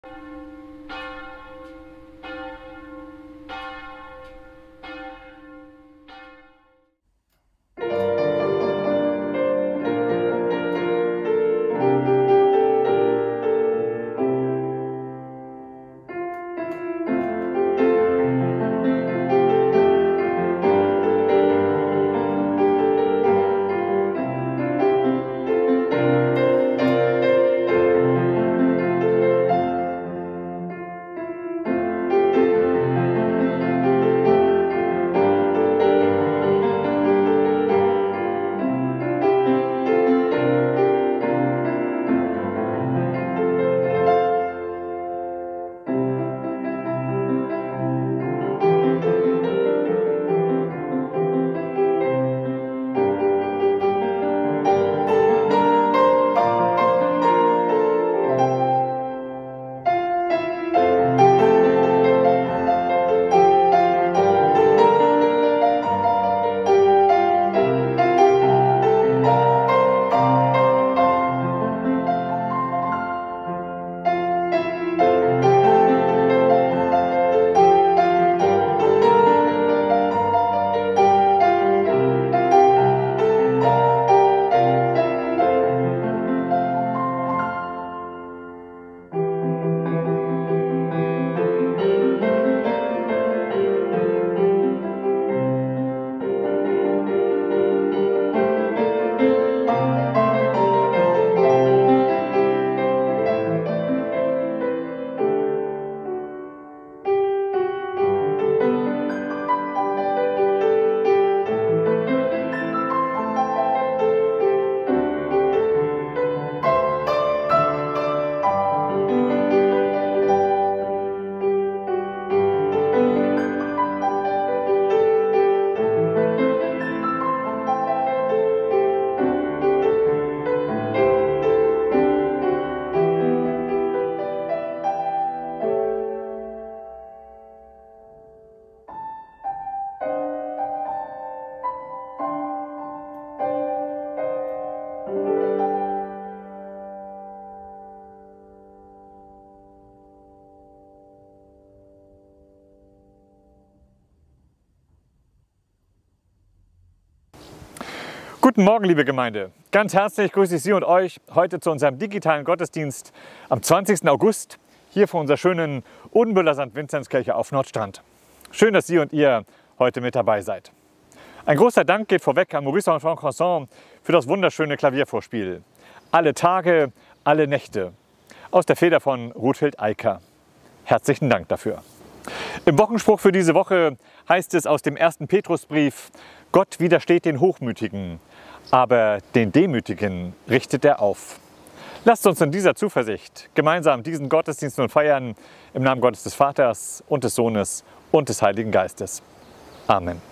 Guten Morgen, liebe Gemeinde. Ganz herzlich grüße ich Sie und euch heute zu unserem digitalen Gottesdienst am 20. August hier vor unserer schönen Odenbüller St. Vinzenzkirche auf Nordstrand. Schön, dass Sie und ihr heute mit dabei seid. Ein großer Dank geht vorweg an Maurice und Jean Croissant für das wunderschöne Klaviervorspiel. Alle Tage, alle Nächte. Aus der Feder von Ruthhild Eicker. Herzlichen Dank dafür. Im Wochenspruch für diese Woche heißt es aus dem 1. Petrusbrief: Gott widersteht den Hochmütigen, aber den Demütigen richtet er auf. Lasst uns in dieser Zuversicht gemeinsam diesen Gottesdienst nun feiern, im Namen Gottes des Vaters und des Sohnes und des Heiligen Geistes. Amen.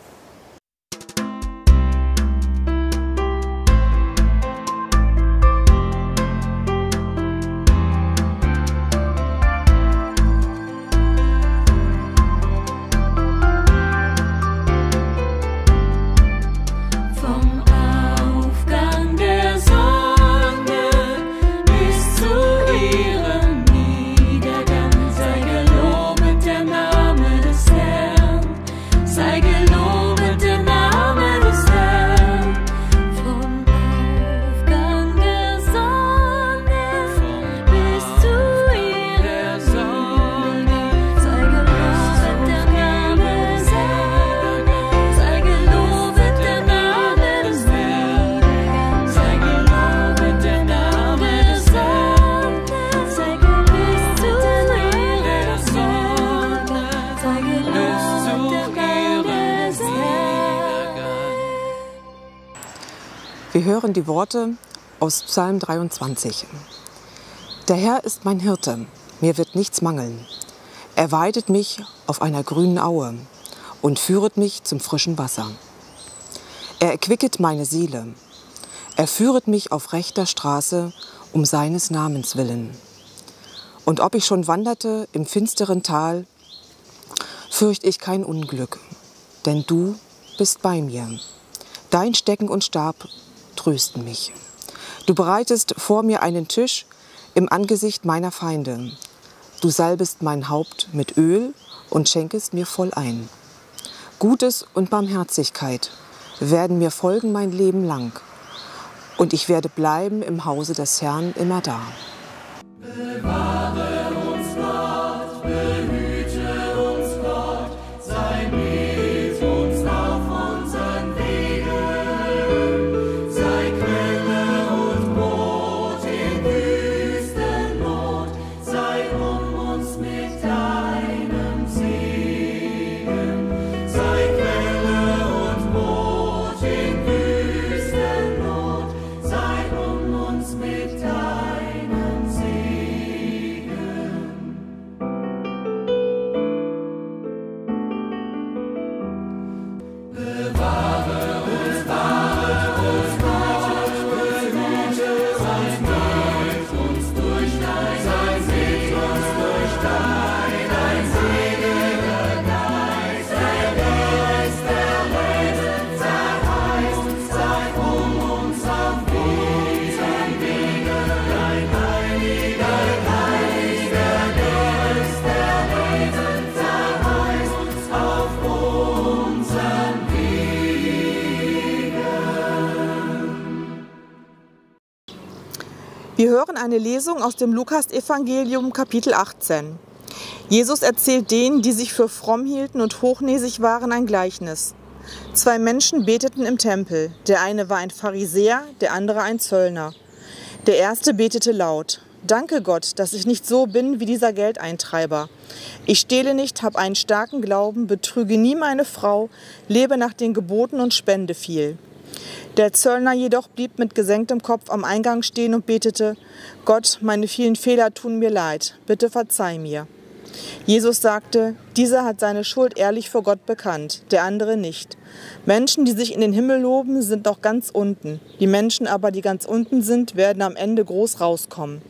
Wir hören die Worte aus Psalm 23. Der Herr ist mein Hirte, mir wird nichts mangeln. Er weidet mich auf einer grünen Aue und führet mich zum frischen Wasser. Er erquicket meine Seele. Er führet mich auf rechter Straße um seines Namens willen. Und ob ich schon wanderte im finsteren Tal, fürcht ich kein Unglück, denn du bist bei mir. Dein Stecken und Stab trösten mich. Du bereitest vor mir einen Tisch im Angesicht meiner Feinde. Du salbest mein Haupt mit Öl und schenkest mir voll ein. Gutes und Barmherzigkeit werden mir folgen mein Leben lang. Und ich werde bleiben im Hause des Herrn immer da. Bewahre uns Gott, behüte uns Gott, sei mit uns auf unseren Wegen, sei Quelle und Brot in Wüstennot, sei uns mit deinem Segen, sei Quelle und Brot in Wüstennot, sei uns mit deinem Segen. Bewahre uns Gott, behüte uns mit uns durch dein seliger Geist, der Geist der Rettung, sei uns auf unseren Wegen, dein heiliger Geist, der Geist der Rettung, sei uns auf unseren Wir hören eine Lesung aus dem Lukas-Evangelium, Kapitel 18. Jesus erzählt denen, die sich für fromm hielten und hochnäsig waren, ein Gleichnis. 2 Menschen beteten im Tempel. Der eine war ein Pharisäer, der andere ein Zöllner. Der erste betete laut: Danke Gott, dass ich nicht so bin wie dieser Geldeintreiber. Ich stehle nicht, habe einen starken Glauben, betrüge nie meine Frau, lebe nach den Geboten und spende viel. Der Zöllner jedoch blieb mit gesenktem Kopf am Eingang stehen und betete: Gott, meine vielen Fehler tun mir leid, bitte verzeih mir. Jesus sagte: Dieser hat seine Schuld ehrlich vor Gott bekannt, der andere nicht. Menschen, die sich in den Himmel loben, sind noch ganz unten. Die Menschen aber, die ganz unten sind, werden am Ende groß rauskommen.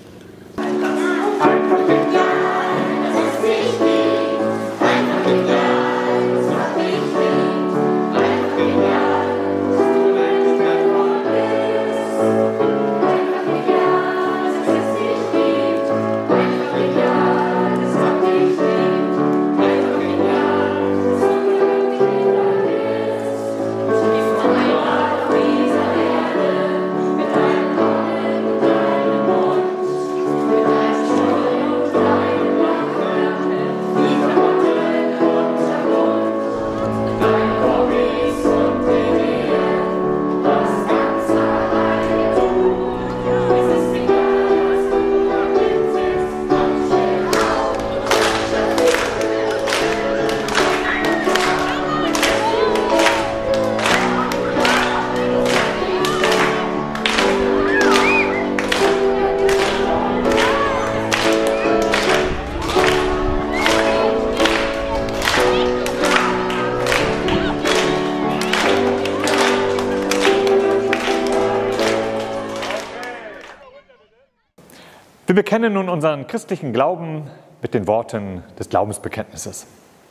Wir bekennen nun unseren christlichen Glauben mit den Worten des Glaubensbekenntnisses.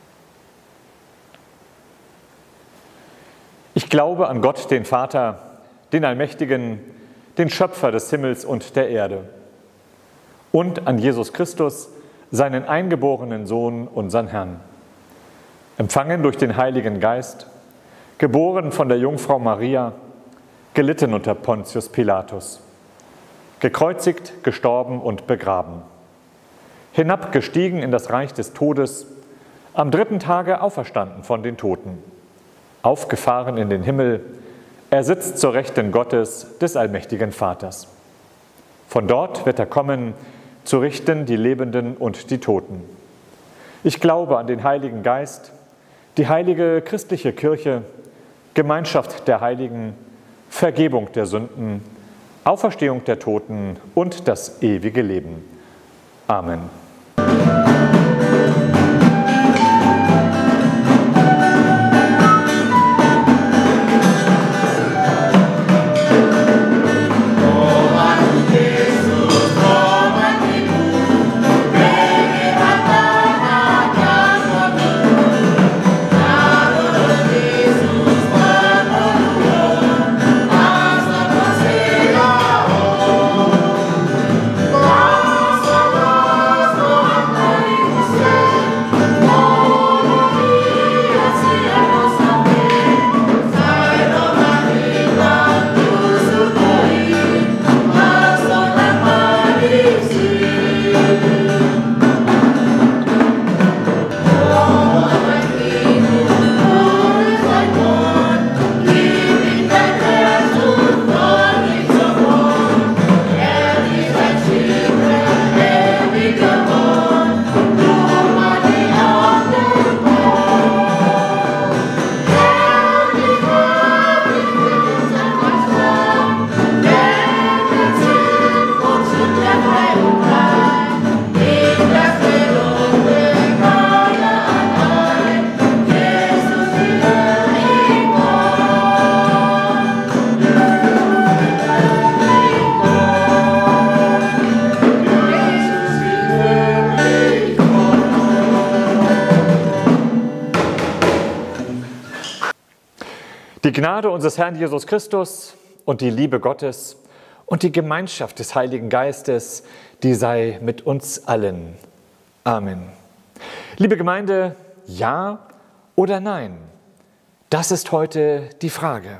Ich glaube an Gott, den Vater, den Allmächtigen, den Schöpfer des Himmels und der Erde, und an Jesus Christus, seinen eingeborenen Sohn, unseren Herrn, empfangen durch den Heiligen Geist, geboren von der Jungfrau Maria, gelitten unter Pontius Pilatus, gekreuzigt, gestorben und begraben, hinabgestiegen in das Reich des Todes, am 3. Tage auferstanden von den Toten, aufgefahren in den Himmel, er sitzt zur Rechten Gottes, des allmächtigen Vaters. Von dort wird er kommen, zu richten die Lebenden und die Toten. Ich glaube an den Heiligen Geist, die heilige christliche Kirche, Gemeinschaft der Heiligen, Vergebung der Sünden, Auferstehung der Toten und das ewige Leben. Amen. Amen. Die Gnade unseres Herrn Jesus Christus und die Liebe Gottes und die Gemeinschaft des Heiligen Geistes, die sei mit uns allen. Amen. Liebe Gemeinde, ja oder nein? Das ist heute die Frage.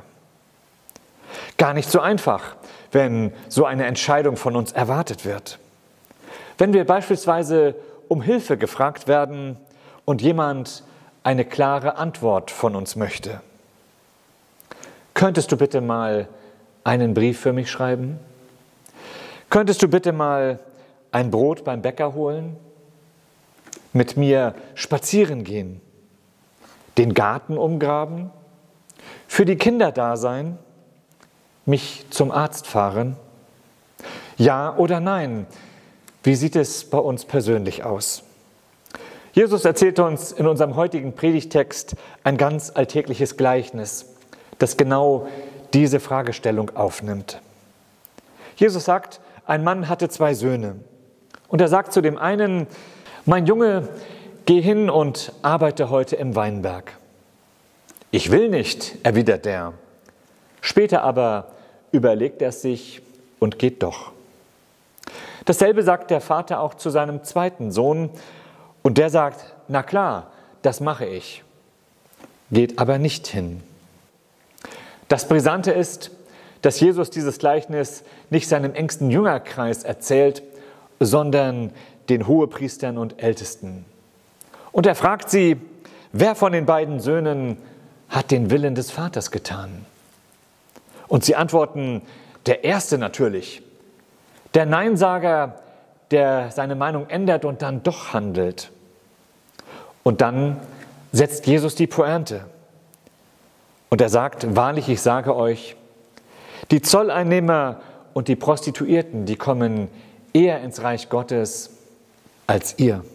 Gar nicht so einfach, wenn so eine Entscheidung von uns erwartet wird. Wenn wir beispielsweise um Hilfe gefragt werden und jemand eine klare Antwort von uns möchte. Könntest du bitte mal einen Brief für mich schreiben? Könntest du bitte mal ein Brot beim Bäcker holen? Mit mir spazieren gehen? Den Garten umgraben? Für die Kinder da sein? Mich zum Arzt fahren? Ja oder nein? Wie sieht es bei uns persönlich aus? Jesus erzählt uns in unserem heutigen Predigtext ein ganz alltägliches Gleichnis, das genau diese Fragestellung aufnimmt. Jesus sagt, ein Mann hatte 2 Söhne. Und er sagt zu dem einen: Mein Junge, geh hin und arbeite heute im Weinberg. Ich will nicht, erwidert der. Später aber überlegt er sich und geht doch. Dasselbe sagt der Vater auch zu seinem zweiten Sohn. Und der sagt, na klar, das mache ich. Geht aber nicht hin. Das Brisante ist, dass Jesus dieses Gleichnis nicht seinem engsten Jüngerkreis erzählt, sondern den Hohepriestern und Ältesten. Und er fragt sie, wer von den beiden Söhnen hat den Willen des Vaters getan? Und sie antworten, der Erste natürlich. Der Neinsager, der seine Meinung ändert und dann doch handelt. Und dann setzt Jesus die Pointe. Und er sagt, wahrlich, ich sage euch, die Zolleinnehmer und die Prostituierten, die kommen eher ins Reich Gottes als ihr.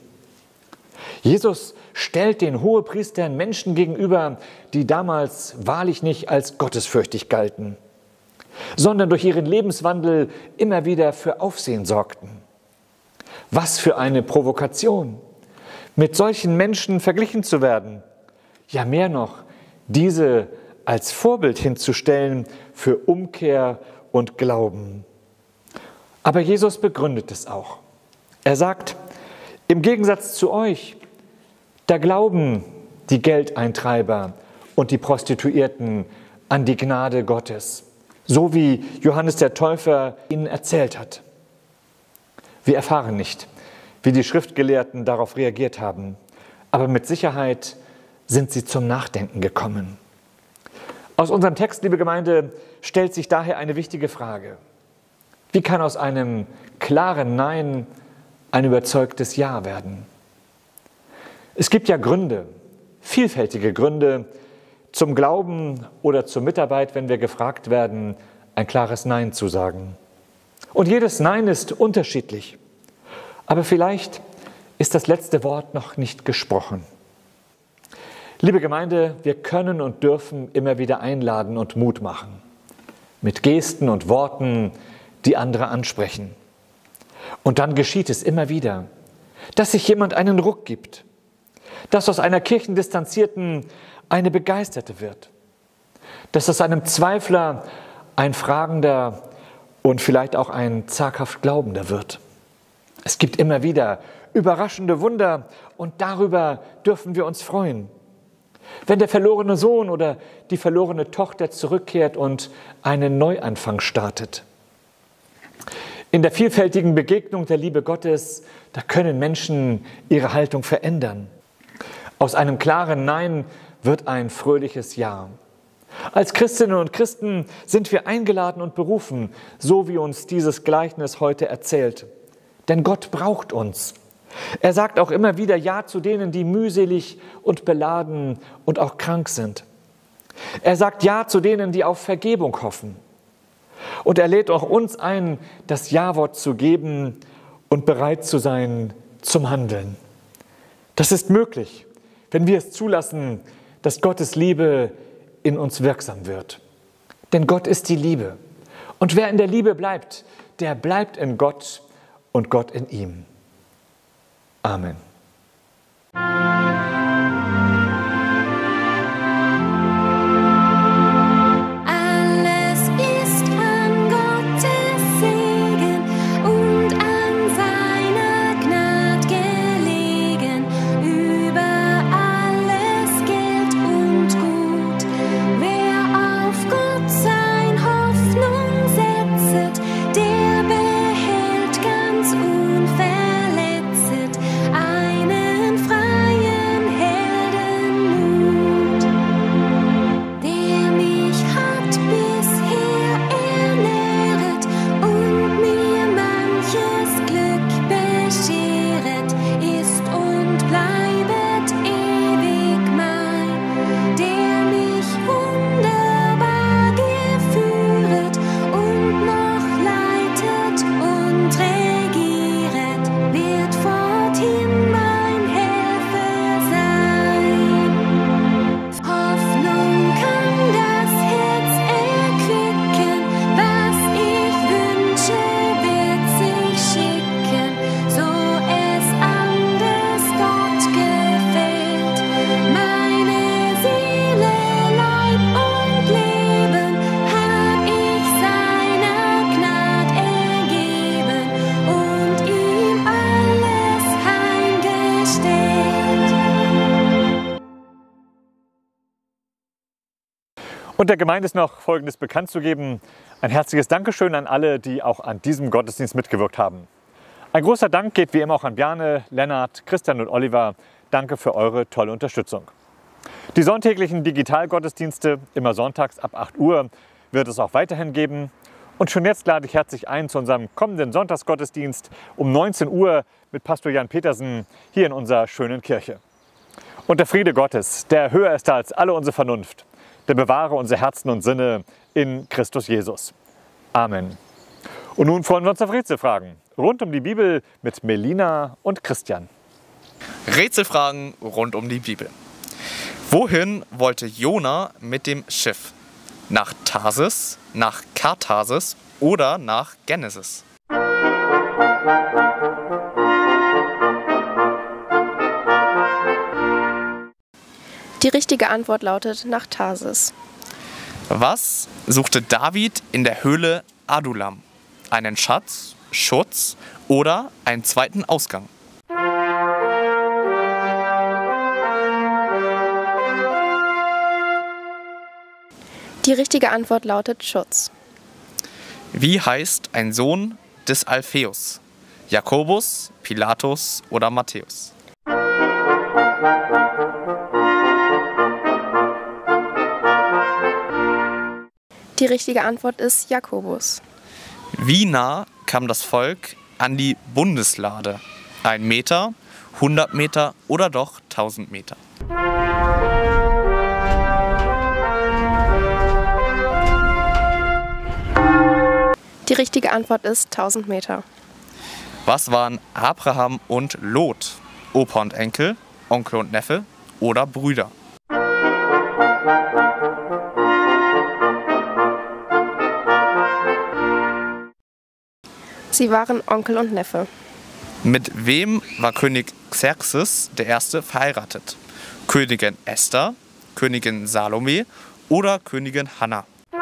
Jesus stellt den Hohepriestern Menschen gegenüber, die damals wahrlich nicht als gottesfürchtig galten, sondern durch ihren Lebenswandel immer wieder für Aufsehen sorgten. Was für eine Provokation, mit solchen Menschen verglichen zu werden. Ja, mehr noch, diese als Vorbild hinzustellen für Umkehr und Glauben. Aber Jesus begründet es auch. Er sagt, im Gegensatz zu euch, da glauben die Geldeintreiber und die Prostituierten an die Gnade Gottes, so wie Johannes der Täufer ihnen erzählt hat. Wir erfahren nicht, wie die Schriftgelehrten darauf reagiert haben, aber mit Sicherheit sind sie zum Nachdenken gekommen. Aus unserem Text, liebe Gemeinde, stellt sich daher eine wichtige Frage. Wie kann aus einem klaren Nein ein überzeugtes Ja werden? Es gibt ja Gründe, vielfältige Gründe zum Glauben oder zur Mitarbeit, wenn wir gefragt werden, ein klares Nein zu sagen. Und jedes Nein ist unterschiedlich. Aber vielleicht ist das letzte Wort noch nicht gesprochen. Liebe Gemeinde, wir können und dürfen immer wieder einladen und Mut machen. Mit Gesten und Worten, die andere ansprechen. Und dann geschieht es immer wieder, dass sich jemand einen Ruck gibt. Dass aus einer Kirchendistanzierten eine Begeisterte wird. Dass aus einem Zweifler ein Fragender und vielleicht auch ein zaghaft Glaubender wird. Es gibt immer wieder überraschende Wunder und darüber dürfen wir uns freuen. Wenn der verlorene Sohn oder die verlorene Tochter zurückkehrt und einen Neuanfang startet. In der vielfältigen Begegnung der Liebe Gottes, da können Menschen ihre Haltung verändern. Aus einem klaren Nein wird ein fröhliches Ja. Als Christinnen und Christen sind wir eingeladen und berufen, so wie uns dieses Gleichnis heute erzählt. Denn Gott braucht uns. Er sagt auch immer wieder Ja zu denen, die mühselig und beladen und auch krank sind. Er sagt Ja zu denen, die auf Vergebung hoffen. Und er lädt auch uns ein, das Ja-Wort zu geben und bereit zu sein zum Handeln. Das ist möglich, wenn wir es zulassen, dass Gottes Liebe in uns wirksam wird. Denn Gott ist die Liebe. Und wer in der Liebe bleibt, der bleibt in Gott und Gott in ihm. Amen. Und der Gemeinde ist noch Folgendes bekannt zu geben. Ein herzliches Dankeschön an alle, die auch an diesem Gottesdienst mitgewirkt haben. Ein großer Dank geht wie immer auch an Bjarne, Lennart, Christian und Oliver. Danke für eure tolle Unterstützung. Die sonntäglichen Digitalgottesdienste, immer sonntags ab 8 Uhr, wird es auch weiterhin geben. Und schon jetzt lade ich herzlich ein zu unserem kommenden Sonntagsgottesdienst um 19 Uhr mit Pastor Jan Petersen hier in unserer schönen Kirche. Und der Friede Gottes, der höher ist als alle unsere Vernunft, der bewahre unsere Herzen und Sinne in Christus Jesus. Amen. Und nun freuen wir uns auf Rätselfragen rund um die Bibel mit Melina und Christian. Rätselfragen rund um die Bibel. Wohin wollte Jona mit dem Schiff? Nach Tarsis, nach Karthasis oder nach Genesis? Die richtige Antwort lautet nach Tarsis. Was suchte David in der Höhle Adullam? Einen Schatz, Schutz oder einen zweiten Ausgang? Die richtige Antwort lautet Schutz. Wie heißt ein Sohn des Alpheus? Jakobus, Pilatus oder Matthäus? Die richtige Antwort ist Jakobus. Wie nah kam das Volk an die Bundeslade? 1 Meter, 100 Meter oder doch 1000 Meter? Die richtige Antwort ist 1000 Meter. Was waren Abraham und Lot? Opa und Enkel, Onkel und Neffe oder Brüder? Sie waren Onkel und Neffe. Mit wem war König Xerxes I. verheiratet? Königin Esther, Königin Salome oder Königin Hannah?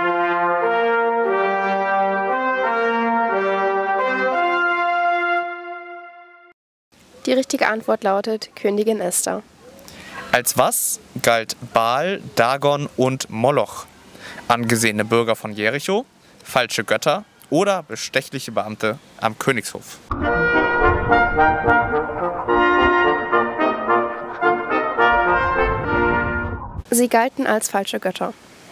Die richtige Antwort lautet Königin Esther. Als was galt Baal, Dagon und Moloch? Angesehene Bürger von Jericho, falsche Götter oder bestechliche Beamte am Königshof? Sie galten als falsche Götter.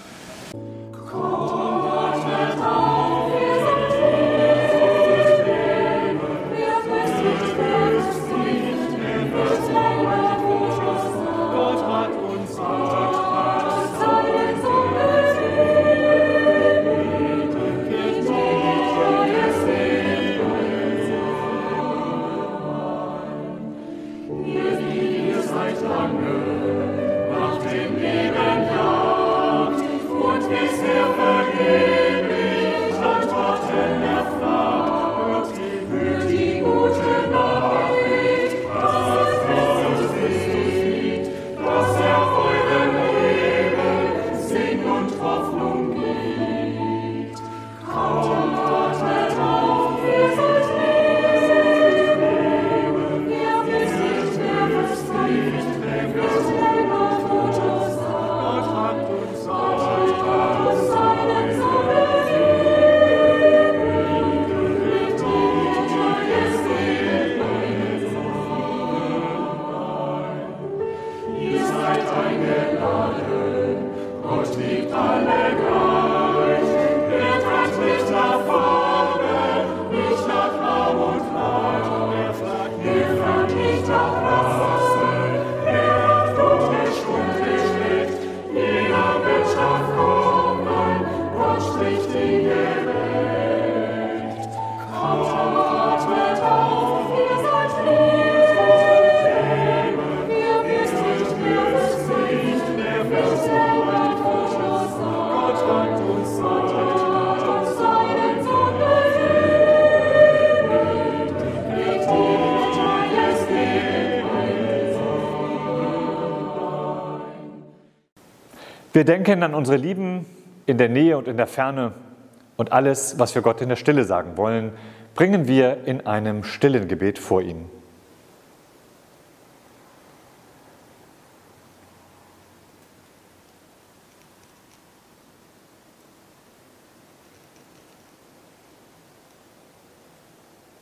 Wir denken an unsere Lieben in der Nähe und in der Ferne und alles, was wir Gott in der Stille sagen wollen, bringen wir in einem stillen Gebet vor ihn.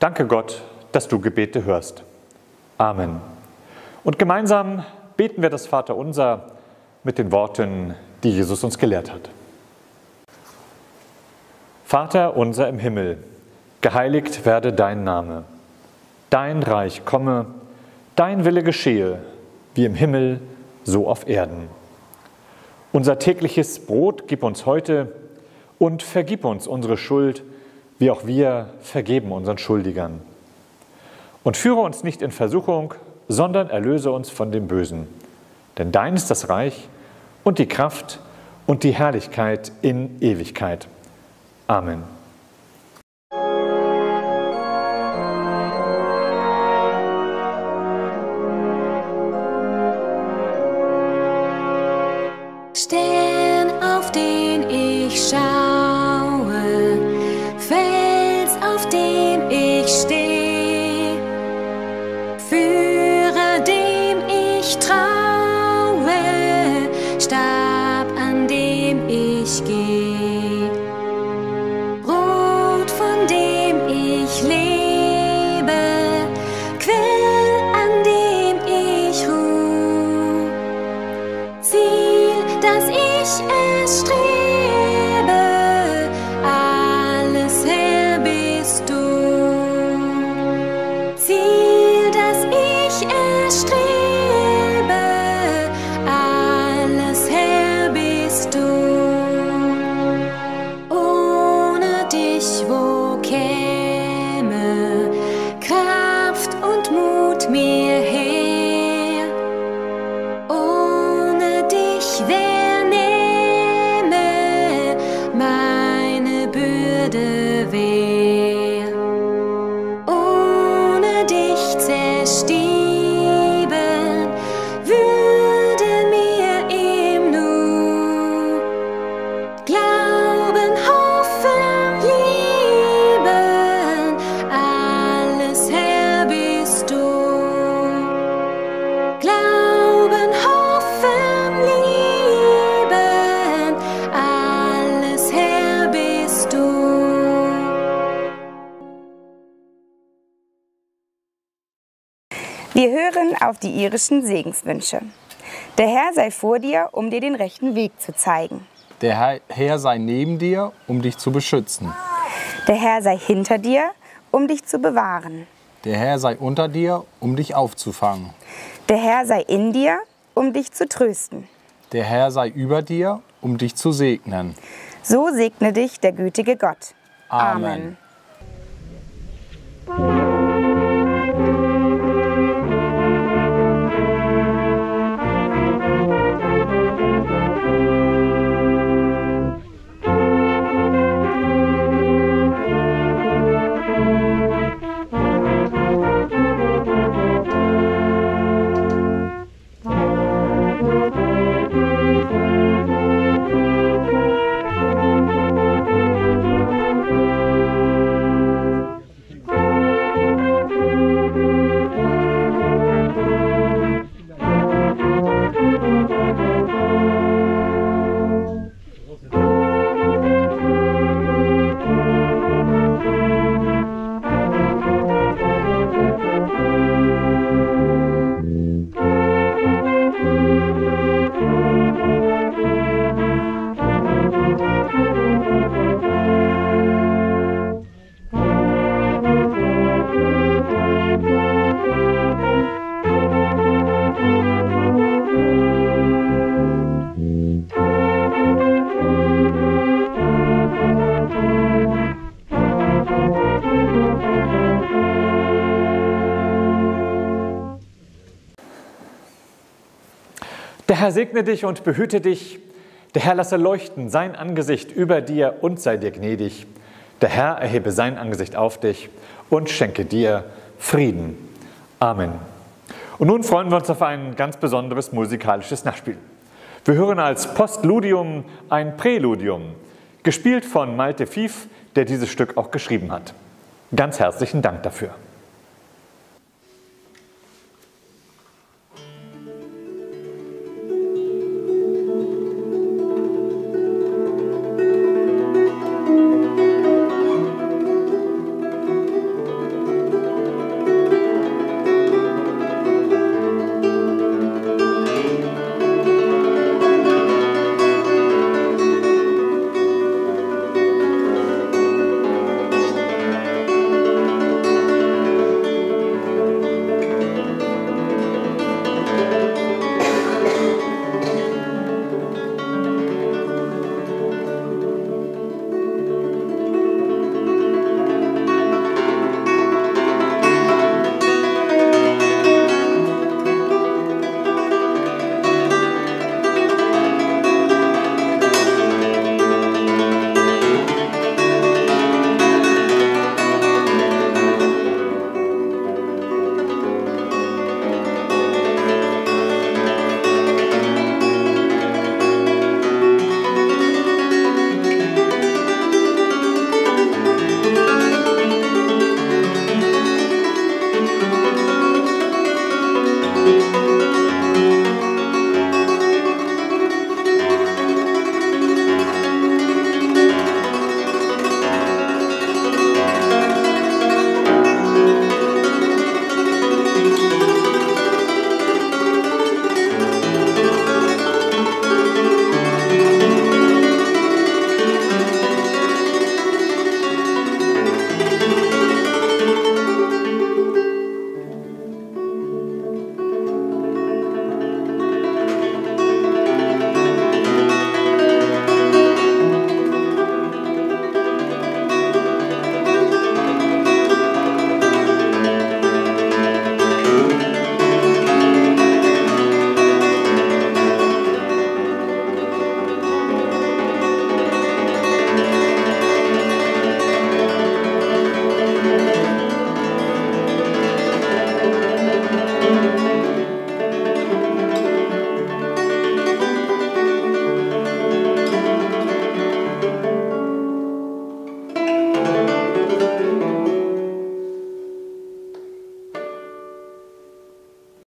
Danke Gott, dass du Gebete hörst. Amen. Und gemeinsam beten wir das Vaterunser mit den Worten, die Jesus uns gelehrt hat. Vater unser im Himmel, geheiligt werde dein Name. Dein Reich komme, dein Wille geschehe, wie im Himmel, so auf Erden. Unser tägliches Brot gib uns heute und vergib uns unsere Schuld, wie auch wir vergeben unseren Schuldigern. Und führe uns nicht in Versuchung, sondern erlöse uns von dem Bösen. Denn dein ist das Reich und die Kraft und die Herrlichkeit in Ewigkeit. Amen. Stern, auf den ich schaue, Fels, auf dem ich stehe, Führer, dem ich traue, Stab, an dem ich gehe, Brot, von dem ich lebe, Quell, an dem ich ruh, Ziel, dass ich es strebe, alles Herr bist du. Ziel, dass ich es strebe, alles Herr bist du. Ohne dich, wo käme Kraft und Mut mir her? Ohne dich, wer nehme meine Bürde wär? Ohne dich zerstieben würde mir im Nu Glauben, hoffen, lieben, alles Herr bist du. Glauben, hoffen, lieben, alles Herr bist du. Wir hören auf die irischen Segenswünsche. Der Herr sei vor dir, um dir den rechten Weg zu zeigen. Der Herr sei neben dir, um dich zu beschützen. Der Herr sei hinter dir, um dich zu bewahren. Der Herr sei unter dir, um dich aufzufangen. Der Herr sei in dir, um dich zu trösten. Der Herr sei über dir, um dich zu segnen. So segne dich der gütige Gott. Amen. Der Herr segne dich und behüte dich. Der Herr lasse leuchten sein Angesicht über dir und sei dir gnädig. Der Herr erhebe sein Angesicht auf dich und schenke dir Frieden. Amen. Und nun freuen wir uns auf ein ganz besonderes musikalisches Nachspiel. Wir hören als Postludium ein Präludium, gespielt von Malte Fief, der dieses Stück auch geschrieben hat. Ganz herzlichen Dank dafür.